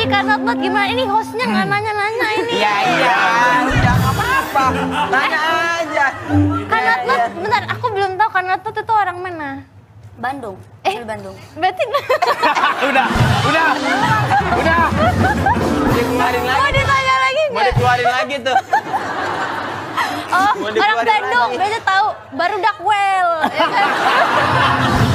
Kak Not gimana? Ini hostnya nggak nanya-nanya ini. Iya, udah nggak apa-apa. Tanya aja. Kak Not, bentar, aku belum tahu Kak Not itu orang mana? Bandung. Bandung. Berarti Udah. Dikeluarin lagi. mau ditanya lagi Mau nggak? dikeluarin lagi tuh. Oh, Mau orang dikeluarin Bandung, lagi. berarti tahu baru Dakwel. Ya kan?